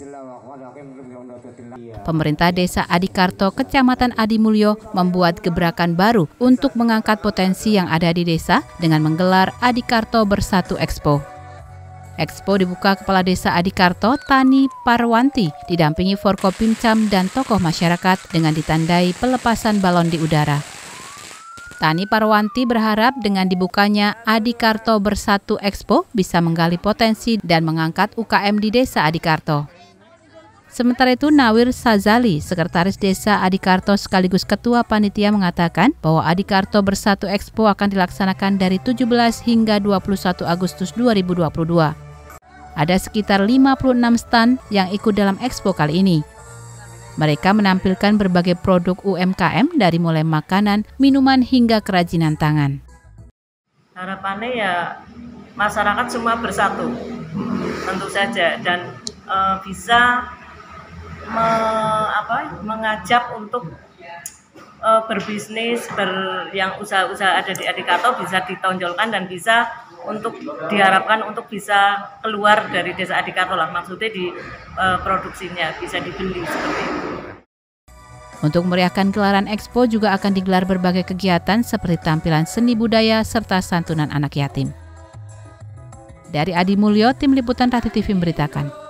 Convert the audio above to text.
Pemerintah Desa Adikarto, Kecamatan Adimulyo membuat gebrakan baru untuk mengangkat potensi yang ada di desa dengan menggelar Adikarto Bersatu Expo. Expo dibuka Kepala Desa Adikarto, Tani Parwanti, didampingi Forkopimcam dan tokoh masyarakat dengan ditandai pelepasan balon di udara. Tani Parwanti berharap dengan dibukanya Adikarto Bersatu Expo bisa menggali potensi dan mengangkat UKM di Desa Adikarto. Sementara itu, Nawir Sazali, Sekretaris Desa Adikarto sekaligus Ketua Panitia mengatakan bahwa Adikarto Bersatu Expo akan dilaksanakan dari 17 hingga 21 Agustus 2022. Ada sekitar 56 stan yang ikut dalam expo kali ini. Mereka menampilkan berbagai produk UMKM dari mulai makanan, minuman hingga kerajinan tangan. Harapannya ya masyarakat semua bersatu, tentu saja, dan bisa mengajak untuk berbisnis, yang usaha-usaha ada di Adikarto bisa ditonjolkan dan bisa untuk diharapkan untuk bisa keluar dari Desa Adikarto lah, maksudnya di produksinya bisa dibeli seperti itu. Untuk meriahkan gelaran Expo juga akan digelar berbagai kegiatan seperti tampilan seni budaya serta santunan anak yatim. Dari Adimulyo, Tim Liputan Rati TV memberitakan.